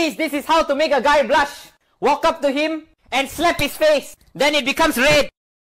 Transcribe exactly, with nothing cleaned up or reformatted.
Ladies, this is how to make a guy blush. Walk up to him and slap his face. Then it becomes red.